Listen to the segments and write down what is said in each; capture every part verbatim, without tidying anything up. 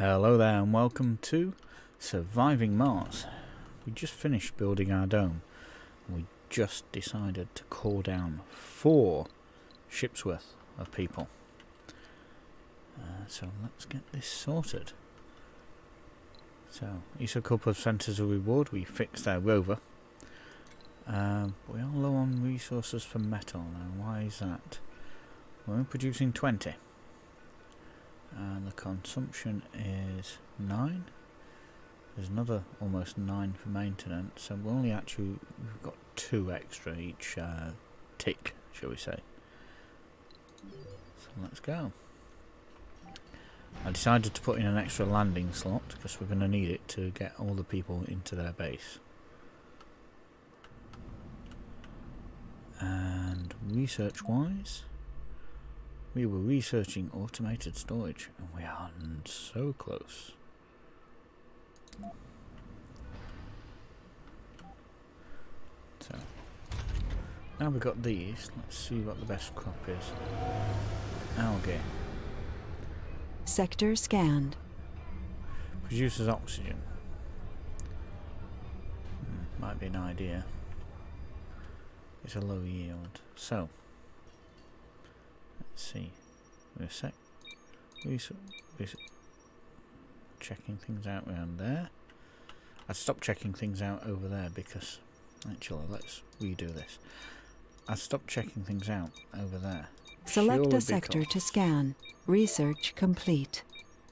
Hello there and welcome to Surviving Mars. We just finished building our dome and we just decided to call down four ships worth of people. Uh, so let's get this sorted. So each a couple of centres of reward. We fixed our rover. Um, but we are low on resources for metal now. Why is that? We're producing twenty. And the consumption is nine. There's another almost nine for maintenance, so we're only actually we've got two extra each uh, tick, shall we say. So let's go. I decided to put in an extra landing slot because we're going to need it to get all the people into their base. And research wise, we were researching automated storage, and we are so close. So, now we've got these, let's see what the best crop is. Algae. Sector scanned. Produces oxygen. Hmm, might be an idea. It's a low yield. So, let's see. Wait a sec. Research, research. Checking things out around there. I'd stop checking things out over there because actually let's redo this. I'd stop checking things out over there. Select a sector to scan. Research complete.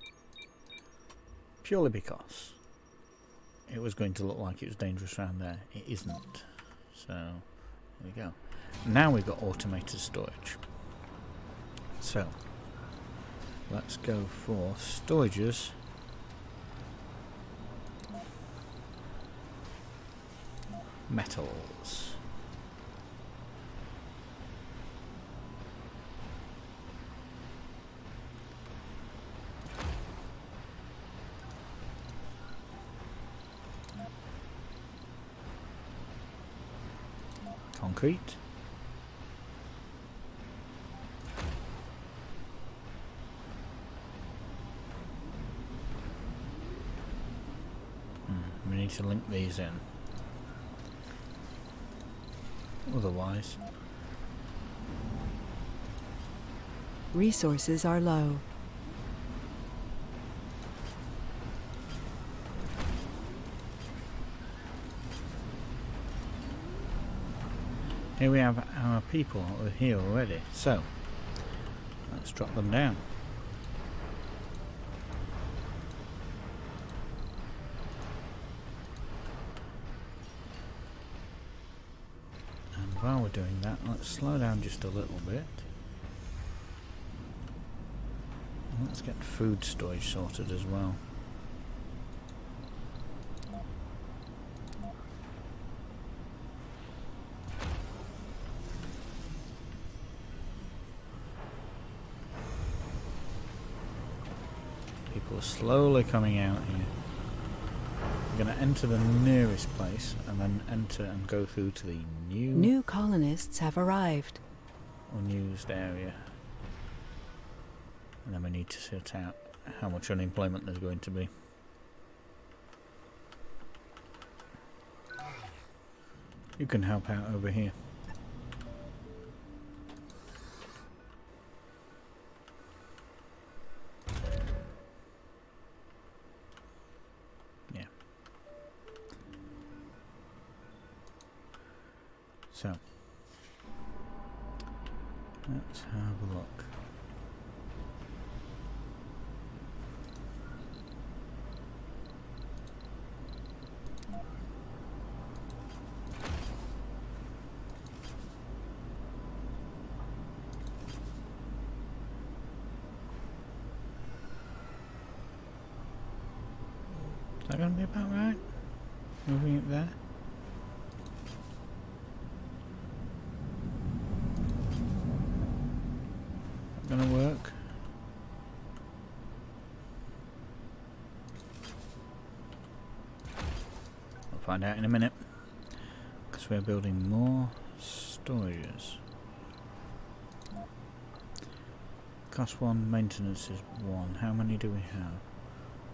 Purely because it was going to look like it was dangerous around there. It isn't. So there we go. Now we've got automated storage. So let's go for storages. Metals. Concrete. Hmm, we need to link these in. Otherwise, resources are low. here we have our people here already, so let's drop them down. And while we're doing that, let's slow down just a little bit. And let's get food storage sorted as well. People are slowly coming out here. We're going to enter the nearest place and then enter and go through to the new New colonists have arrived. unused area. And then we need to sort out how much unemployment there's going to be. You can help out over here. So, let's have a look. Is that going to be about right? Moving it there? Gonna work. We'll find out in a minute because we're building more storages. Cost one, maintenance is one. How many do we have?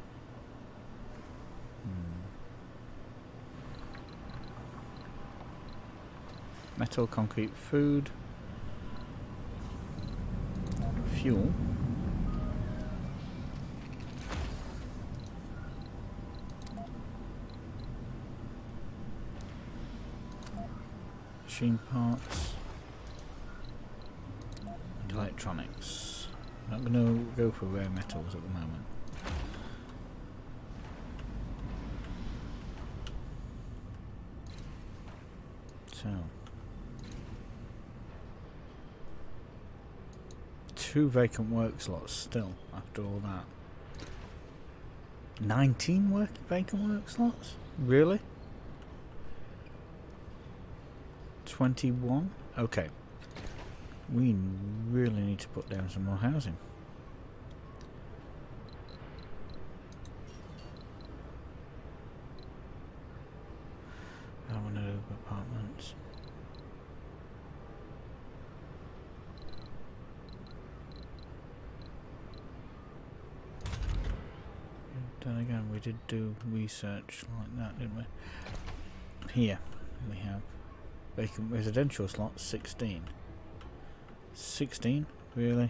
Metal, concrete, food, fuel. Machine parts and electronics. I'm not going to go for rare metals at the moment. So, two vacant work slots still after all that. nineteen work vacant work slots? Really? twenty-one? Okay. We really need to put down some more housing. I want to do apartments. Then again, we did do research like that, didn't we? Here we have vacant residential slots, sixteen. sixteen? Really?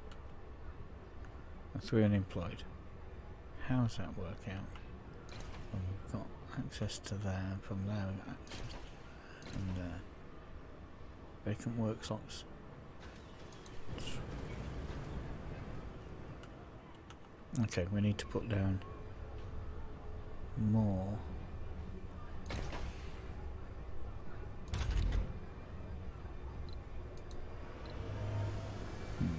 And three unemployed. How's that work out? Well, we've got access to there, and from there we've got access and there. Vacant work slots. Okay, we need to put down more. Hmm.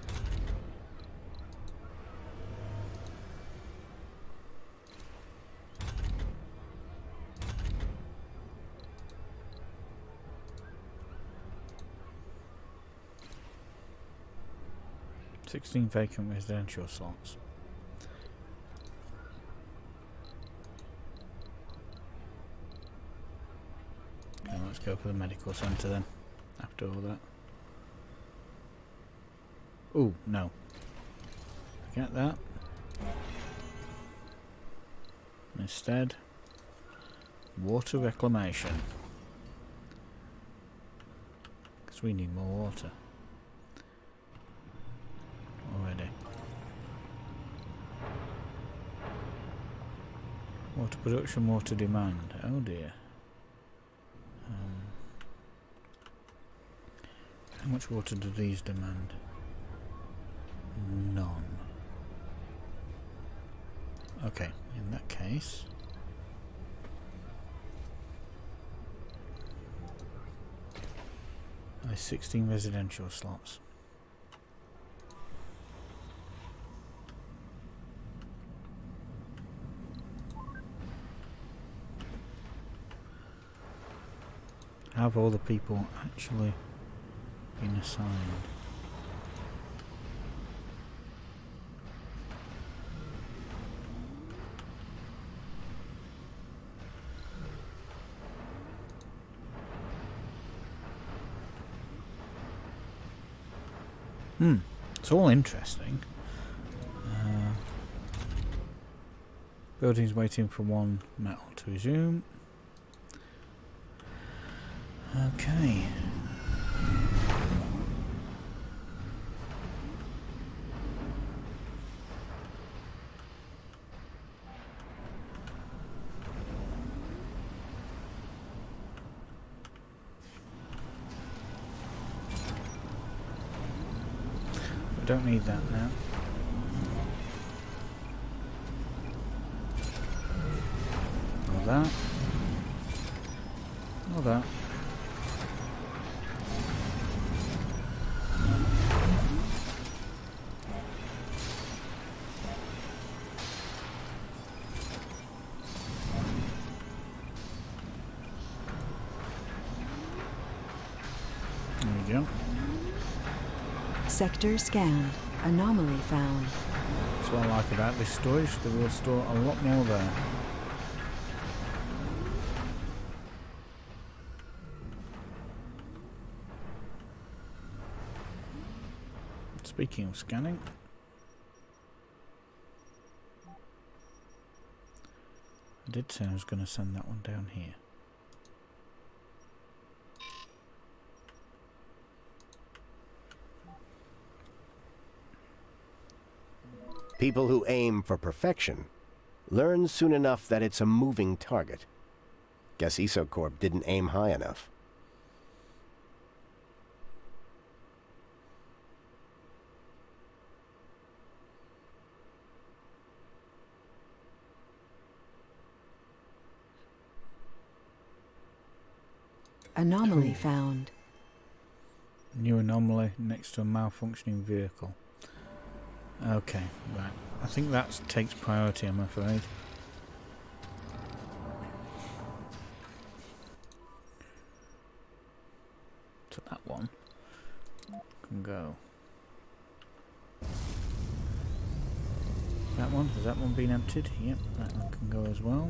sixteen vacant residential slots. Okay, let's go for the medical centre then, after all that. Oh, no. Forget that. Instead, water reclamation. Because we need more water. Already. Water production, water demand. Oh dear. Um, how much water do these demand? None. Okay, in that case, there's sixteen residential slots. Have all the people actually been assigned? Hmm, it's all interesting. Uh, building's waiting for one metal to resume. Okay. I don't need that now. Or that. Or that. There we go. Sector scanned. Anomaly found. That's what I like about this storage. They will store a lot more there. Speaking of scanning, I did say I was going to send that one down here. People who aim for perfection learn soon enough that it's a moving target. Guess ESOCorp didn't aim high enough. Anomaly found. New anomaly next to a malfunctioning vehicle. Okay, right. I think that takes priority, I'm afraid. So that one can go. That one, has that one been emptied? Yep, that one can go as well.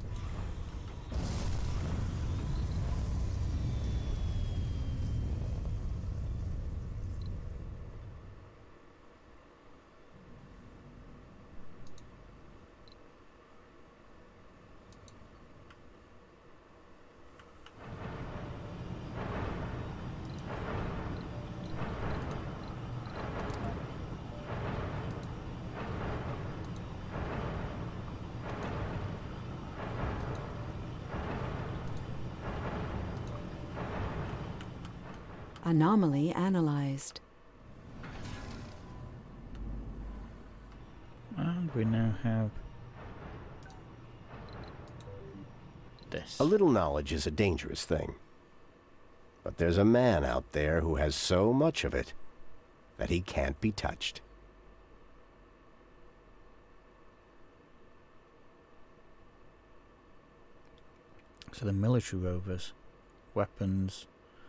Anomaly analyzed. And we now have this. A little knowledge is a dangerous thing. But there's a man out there who has so much of it that he can't be touched. So the military rovers, weapons.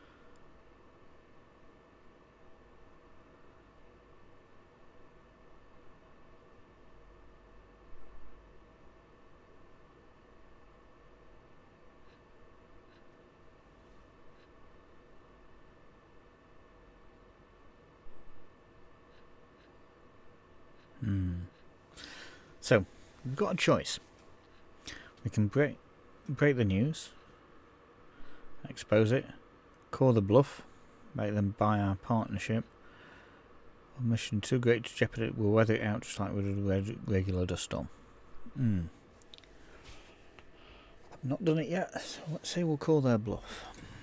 Hmm. So we've got a choice. We can break break the news, expose it, call the bluff, make them buy our partnership. A mission too great to jeopardy, we'll weather it out just like we did a regular dust storm. Hmm. I've not done it yet, so let's say we'll call their bluff.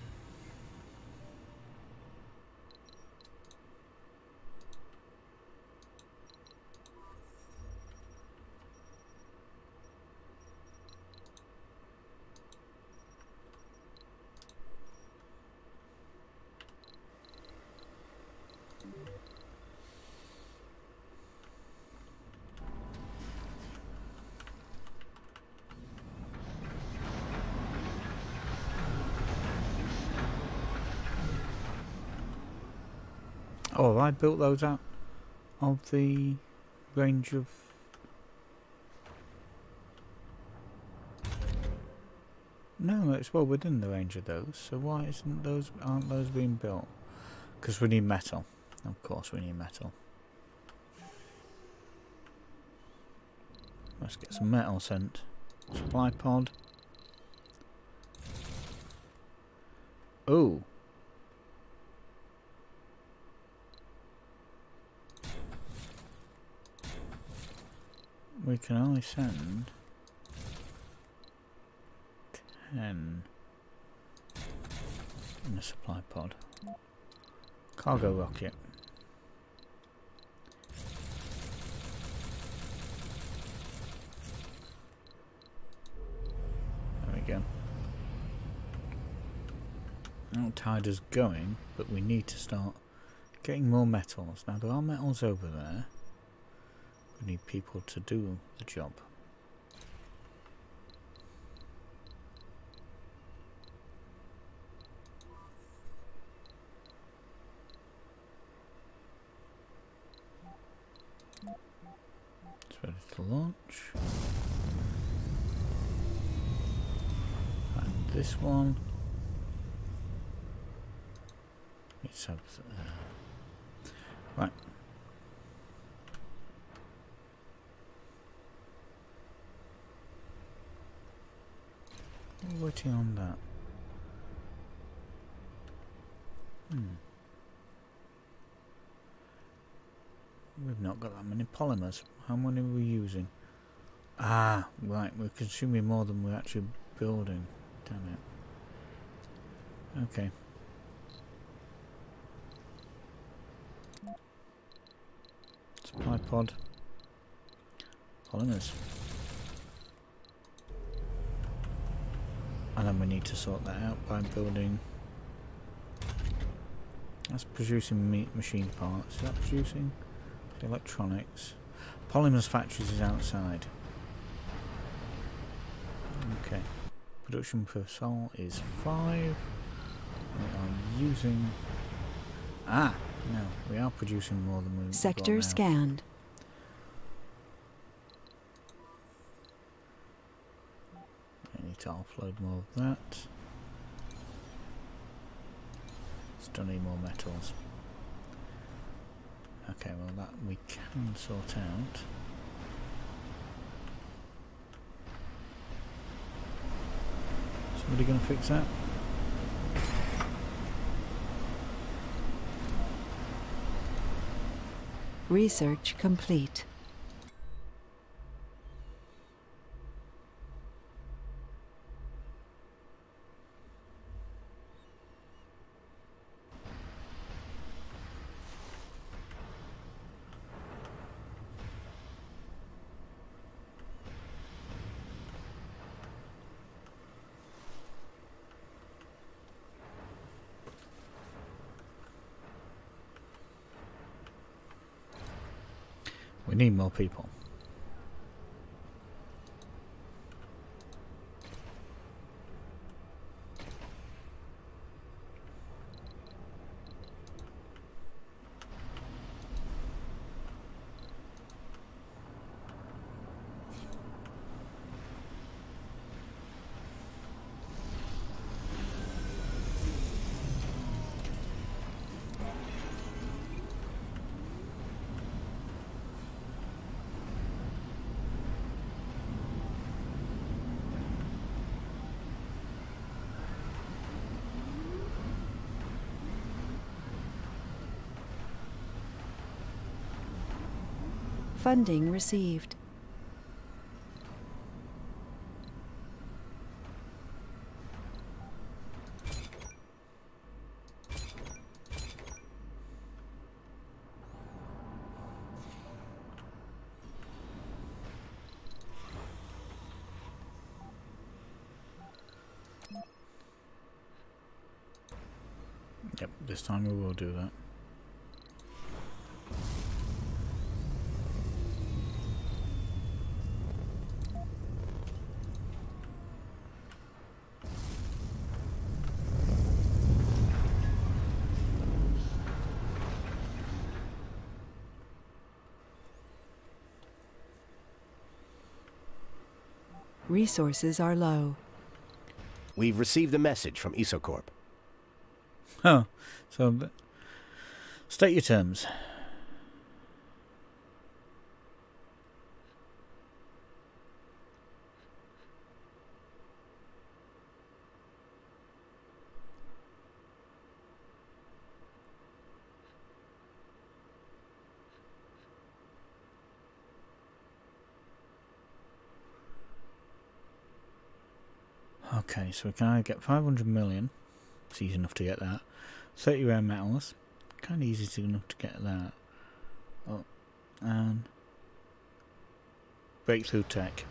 Oh, have I built those out of the range of... No, it's well within the range of those, so why isn't those, aren't those being built? Because we need metal. Of course we need metal. Let's get some metal sent. Supply pod. Oh. We can only send ten in the supply pod. Cargo rocket. There we go. Now tide is going, but we need to start getting more metals. Now there are metals over there. We need people to do the job. It's ready to launch. And this one. It's up there. Right. We're waiting on that. Hmm. We've not got that many polymers. How many are we using? Ah, right, we're consuming more than we're actually building. Damn it. Okay. Supply pod. Polymers. And then we need to sort that out by building... That's producing meat machine parts. Is that producing electronics? Polymers factories is outside. Okay. Production per sol is five. We are using... Ah! No, we are producing more than we Sector scanned. I need to offload more of that. Still need more metals. Okay, well that we can sort out. Somebody gonna fix that? Research complete. We need more people. Funding received. Yep, this time we will do that. Resources are low. We've received a message from Isocorp. Oh, so th state your terms. Okay, so we can either get five hundred million. It's easy enough to get that. thirty rare metals. Kind of easy to enough to get that. Oh, and breakthrough tech.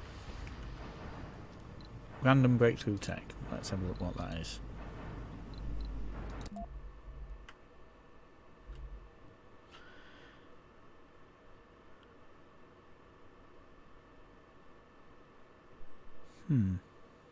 Random breakthrough tech. Let's have a look what that is. Hmm.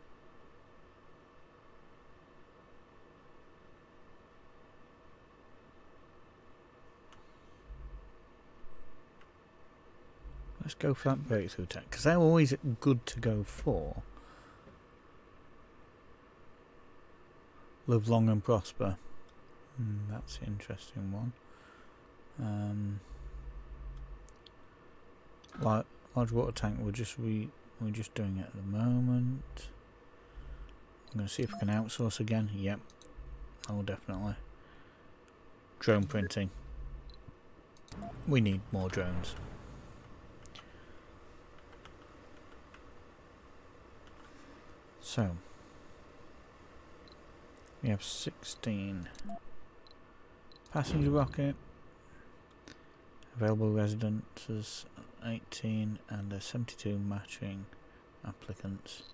Let's go for that breakthrough tech, because they're always good to go for. Live long and prosper. Mm, that's an interesting one. Um, large, large water tank. We're just we we're just doing it at the moment. I'm going to see if I can outsource again. Yep. Oh, definitely. Drone printing. we need more drones. So we have sixteen passenger rocket, available residents is eighteen, and there's seventy-two matching applicants.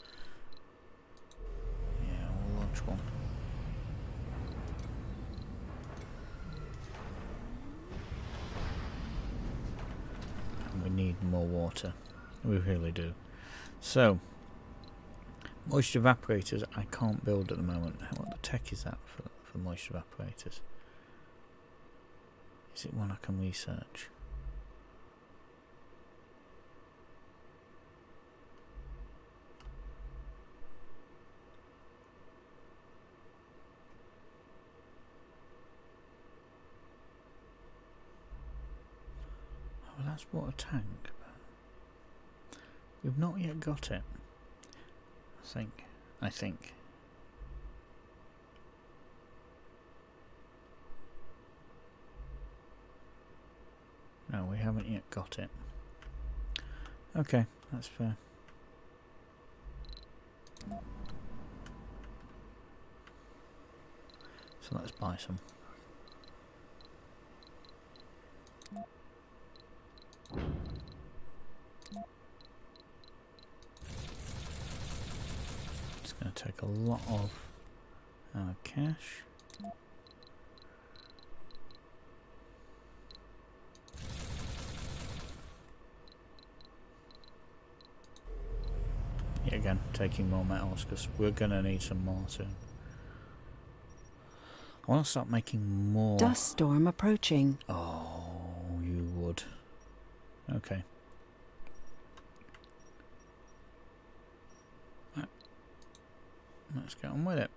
Yeah, we'll launch one. And we need more water. We really do. So, moisture evaporators I can't build at the moment. What the tech is that for, for moisture evaporators? Is it one I can research? Oh, that's water tank. We've not yet got it. I think. I think. No, we haven't yet got it. Okay, that's fair. So let's buy some. It's going to take a lot of our cash. Yeah, again, taking more metals because we're going to need some more soon. I want to start making more. Dust storm approaching. Oh, you would. Okay. Right. Let's get on with it.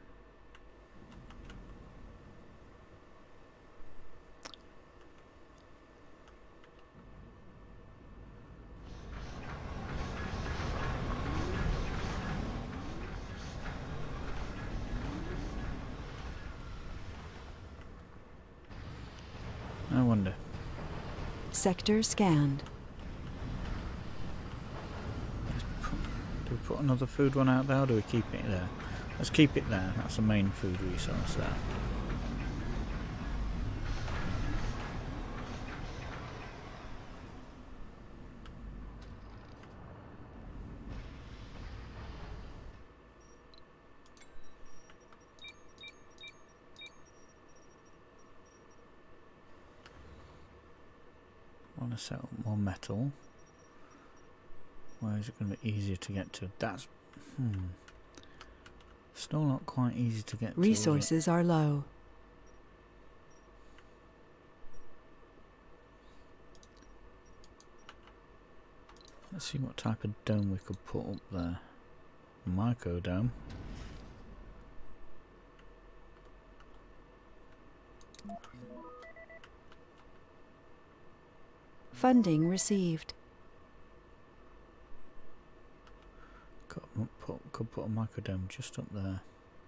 I wonder. Sector scanned. Put, do we put another food one out there or do we keep it there? Let's keep it there. That's the main food resource there. I want to set up more metal. Where is it going to be easier to get to? That's hmm. Still not quite easy to get to. Resources are low. Let's see what type of dome we could put up there. Micro dome. Funding received. Could put, could put a microdome just up there.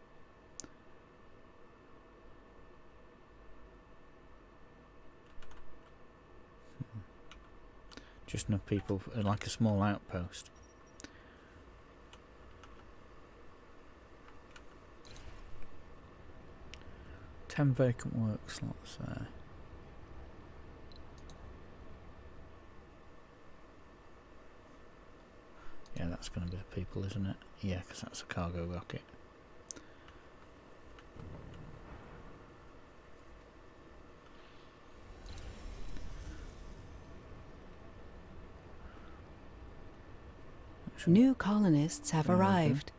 Hmm. Just enough people, like a small outpost. Ten vacant work slots there. Yeah, that's going to be the people, isn't it? Yeah, because that's a cargo rocket. New colonists have arrived.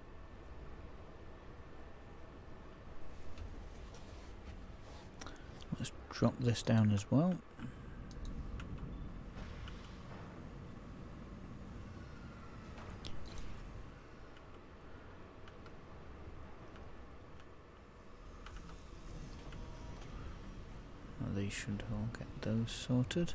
Let's drop this down as well. These should all get those sorted.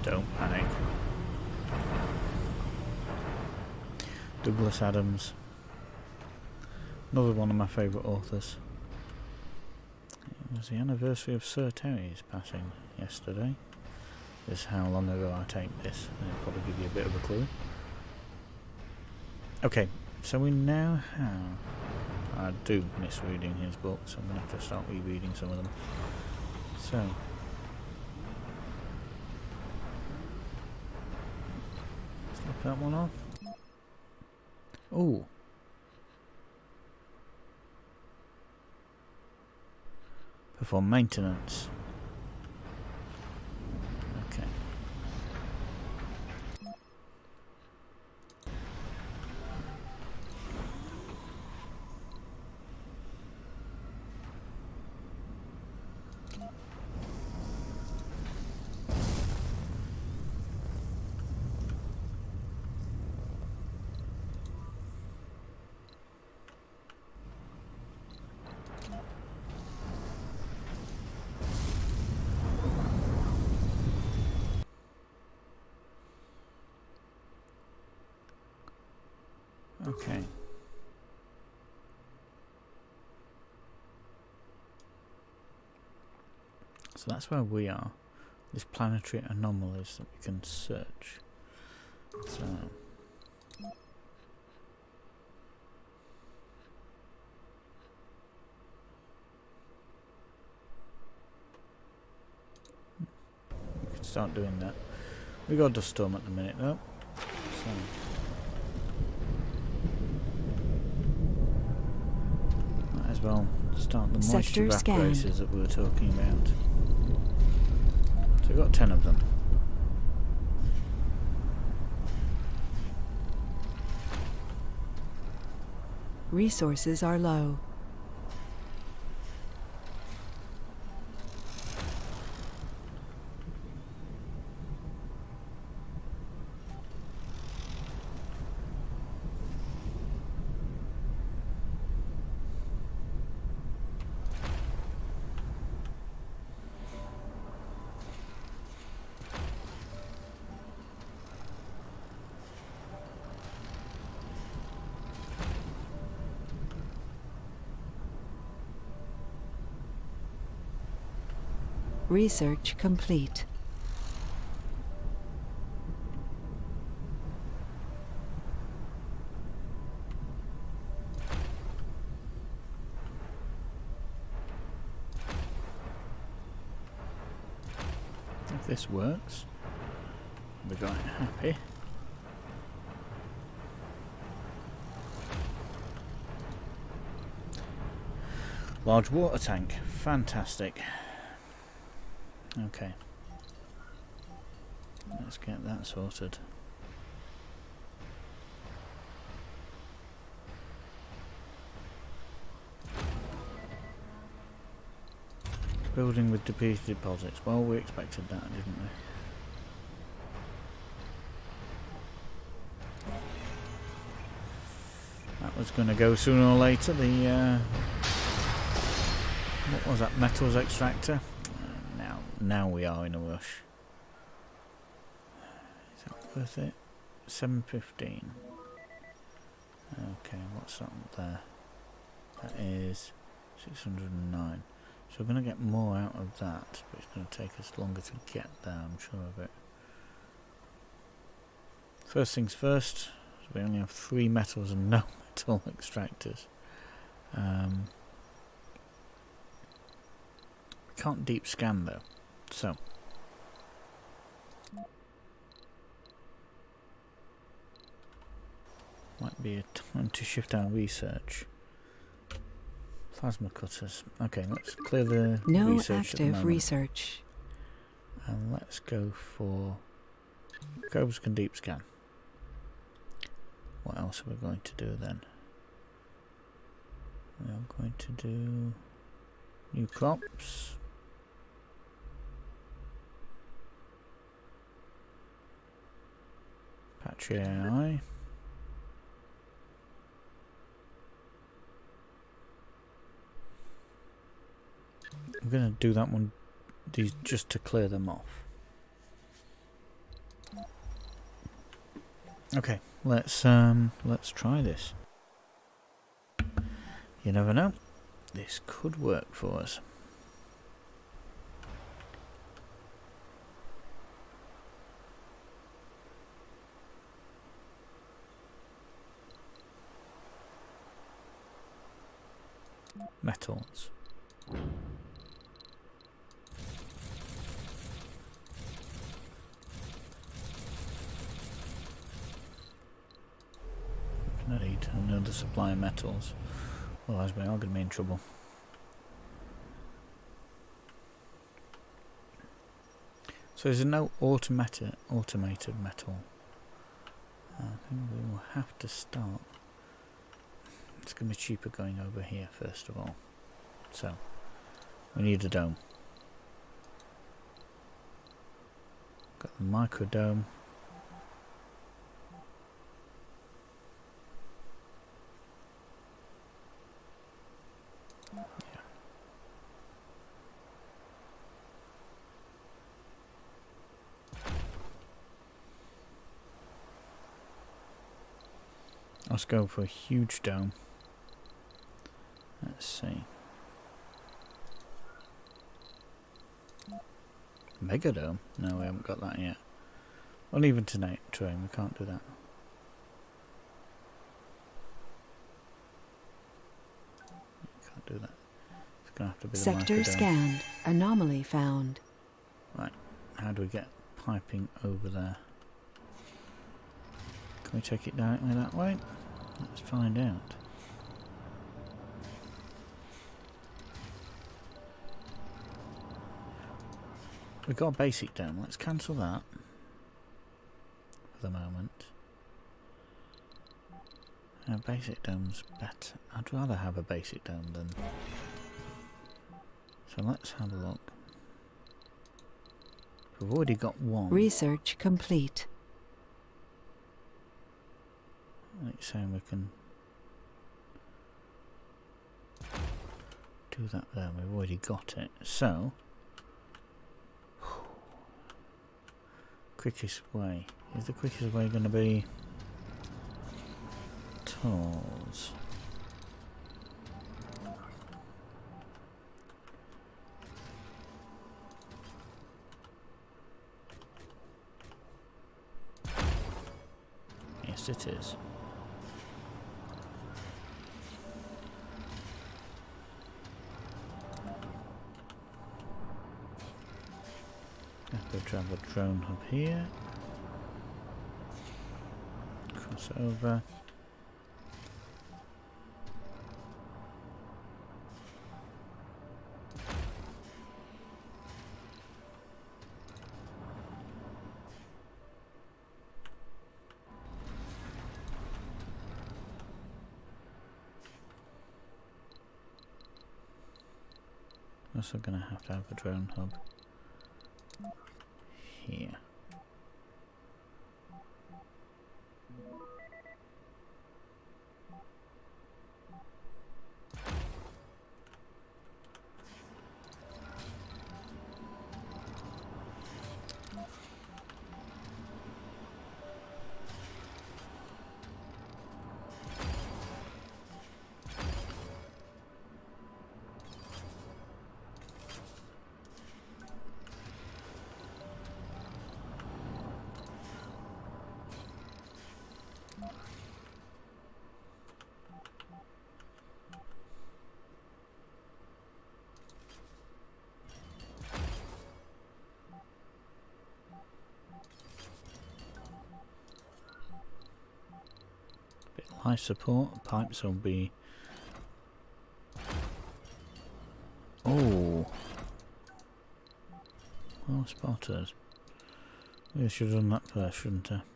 Don't panic. Douglas Adams. Another one of my favourite authors. It was the anniversary of Sir Terry's passing yesterday. This is how long ago I taped this, and it'll probably give you a bit of a clue. Okay, so we now have... I do miss reading his books, I'm going to have to start rereading some of them. So... let's look that one off. Ooh. Perform maintenance. Okay. Okay. So that's where we are. There's planetary anomalies that we can search. So we can start doing that. We got a dust storm at the minute though. So as well start the moisture evaporators that we were talking about. So we've got ten of them. Resources are low. Research complete. If this works, we're going happy. Large water tank, fantastic. Okay, let's get that sorted. Building with depleted deposits. Well, we expected that, didn't we? That was going to go sooner or later. The uh, what was that? Metals extractor. Now we are in a rush. Is that worth it? seven fifteen. Okay, what's that there? That is six hundred nine. So we're going to get more out of that, but it's going to take us longer to get there, I'm sure of it. First things first, so we only have three metals and no metal extractors. Um, we can't deep scan though. So, might be a time to shift our research. Plasma cutters. Okay, let's clear the no research active at the research. And let's go for Cobes can deep scan. What else are we going to do then? We are going to do new crops. Patchy A I. I'm going to do that one, these just to clear them off. Okay, let's um let's try this. You never know. This could work for us. Metals. I need another supply of metals. Otherwise we are going to be in trouble. So there's no automated automated metal. I think we will have to start. It's going to be cheaper going over here first of all. So we need a dome. Got the micro dome. Let's go for a huge dome. Let's see. Mega dome? No, we haven't got that yet. Well, even tonight, train, we can't do that. Can't do that. It's gonna have to be the Sector scanned. Anomaly found. Right. How do we get piping over there? Can we take it directly that way? Let's find out. We've got a basic dome. Let's cancel that for the moment. A basic dome's better. I'd rather have a basic dome than. So let's have a look. We've already got one. Research complete. It's saying we can do that there. We've already got it. So, quickest way. Is the quickest way going to be tools? Yes, it is. We'll have a drone hub here. Cross over. Also going to have to have a drone hub here. Life support pipes will be. Oh, well spotted. Maybe I should have done that first, shouldn't I?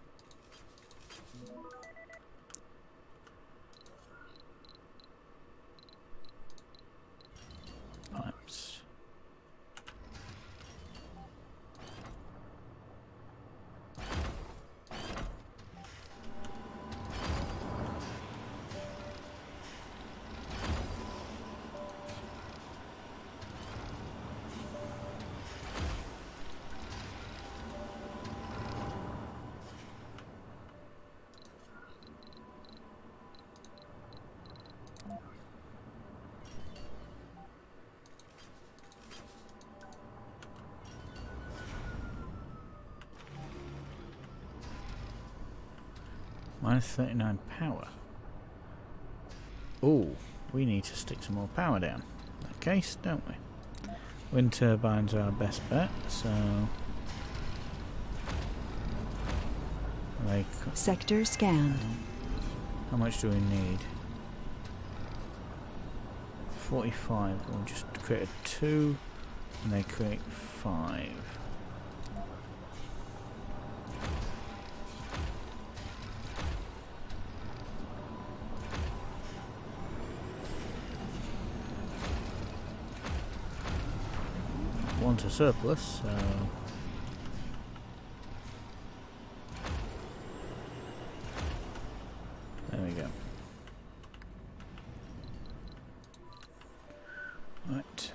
Pipes. Minus thirty-nine power. Oh, we need to stick some more power down. In that case, don't we? Wind turbines are our best bet, so... Like, sector scanned. how much do we need? forty-five. We'll just create a two, and they create five. Want a surplus, so... there we go. Right.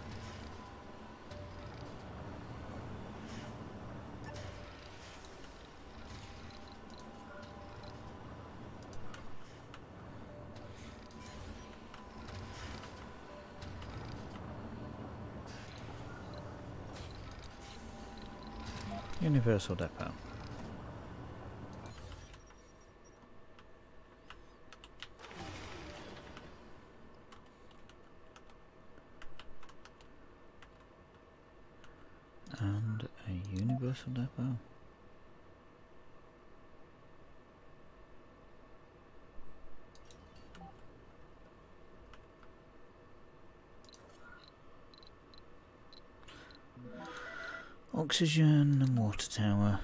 Universal depot. And a universal depot. Oxygen and water tower.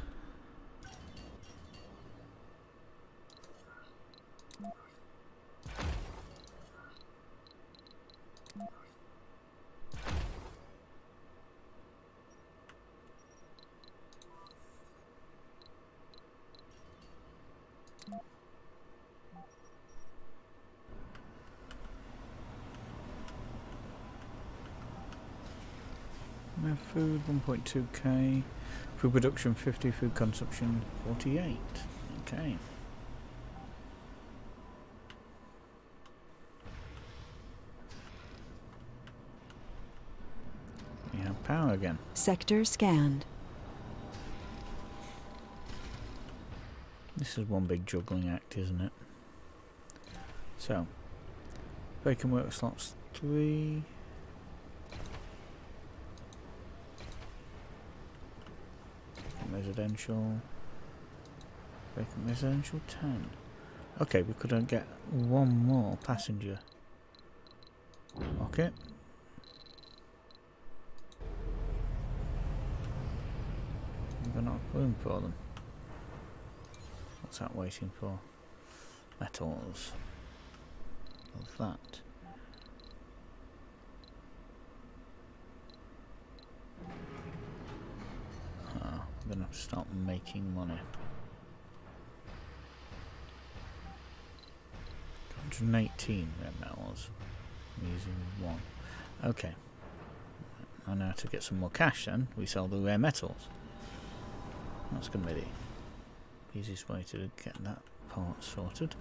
We have food one point two K, food production fifty, food consumption forty-eight. Okay. We have power again. Sector scanned. This is one big juggling act, isn't it? So, bacon work slots three. Residential. Bacon residential ten. Okay, we could uh, get one more passenger. Okay. We've got enough room for them. What's that waiting for? Metals. Of that. Ah, we're gonna have to start making money. one hundred eighteen red metals. I'm using one. Okay. I know how to get some more cash then. We sell the rare metals. That's going to be the easiest way to get that part sorted.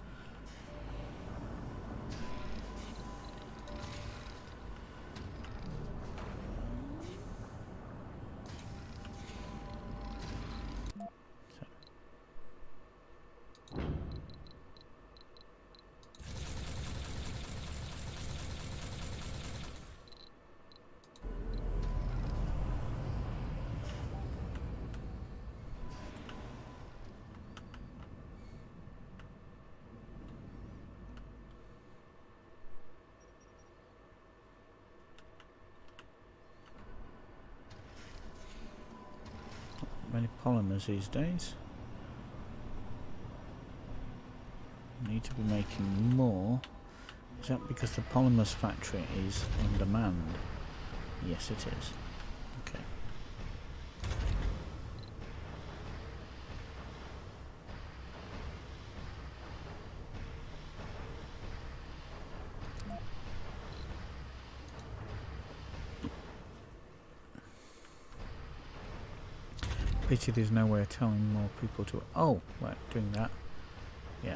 Many polymers these days. Need to be making more. Is that because the polymers factory is in demand? Yes, it is. Okay. Pity there's no way of telling more people to... Oh, right, doing that. Yeah.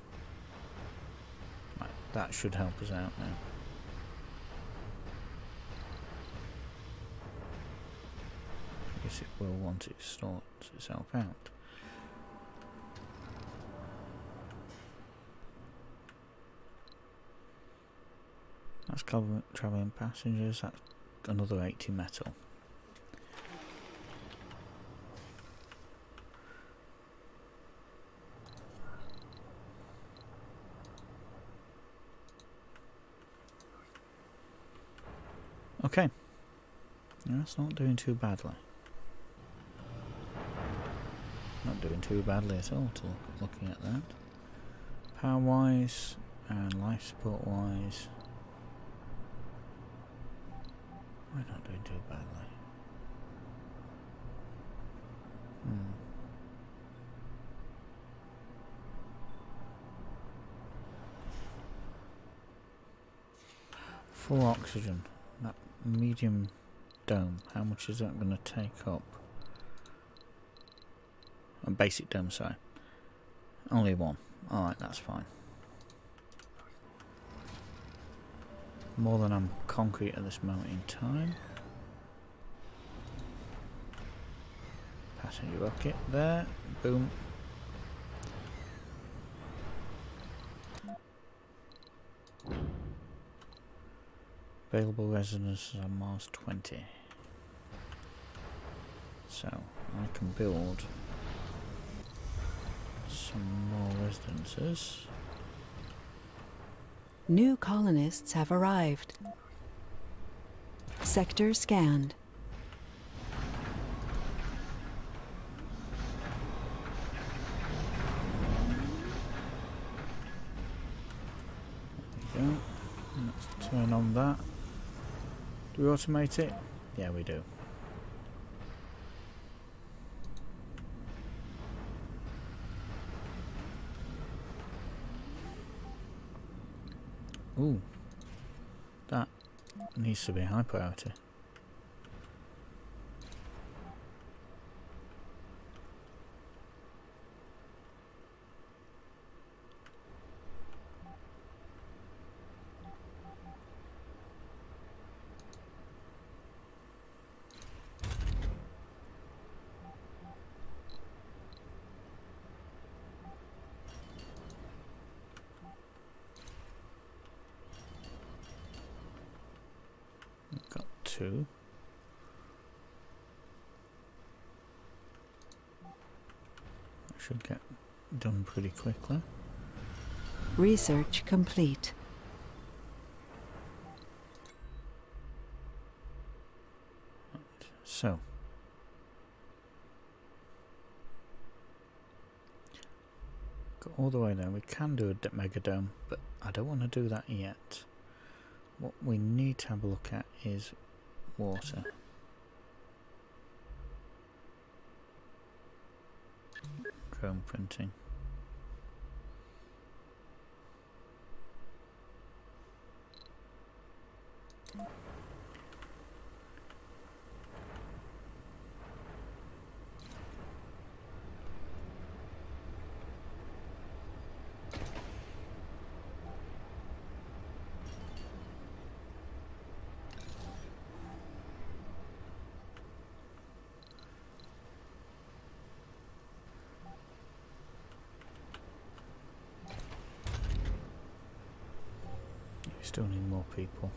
Right, that should help us out now. I guess it will once it sorts itself out. That's travelling passengers. That's another eighty metal. Okay. That's not doing too badly. Not doing too badly at all to look, looking at that. Power wise and life support wise, we're not doing too badly. Hmm. Full oxygen. That medium dome, how much is that going to take up? A basic dome, sorry. Only one. Alright, that's fine. More than I'm concrete at this moment in time. Passenger rocket there. Boom. Available residences on Mars twenty. So, I can build some more residences. New colonists have arrived. Sector scanned. There we go. Let's turn on that. Do we automate it? Yeah, we do. Ooh, that needs to be high priority. Got two. That should get done pretty quickly. Research complete. So, got all the way there. We can do a mega dome, but I don't want to do that yet. What we need to have a look at is water. Drone printing. Still need more people.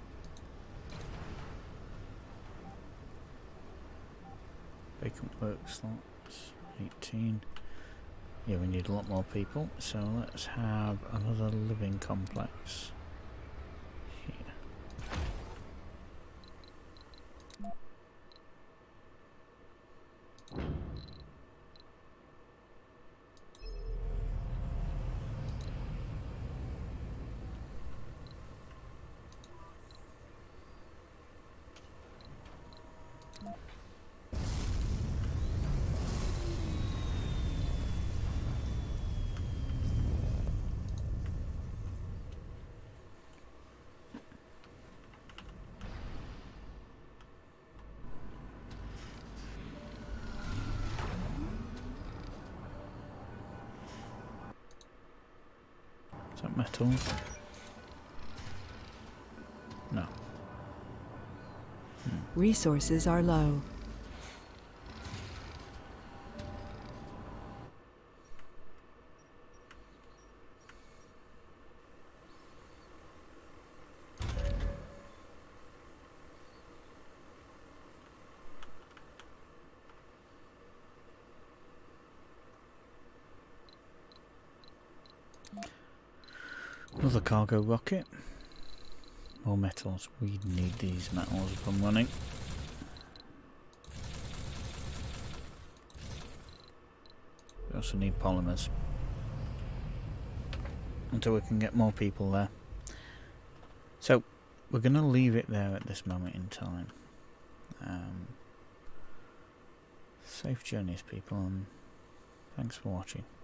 Vacant work slots, eighteen. Yeah, we need a lot more people, so let's have another living complex here. Is that metal? No. Hmm. Resources are low. Another cargo rocket. More metals. We need these metals up and running. We also need polymers. Until we can get more people there. So, we're going to leave it there at this moment in time. Um, safe journeys, people, and thanks for watching.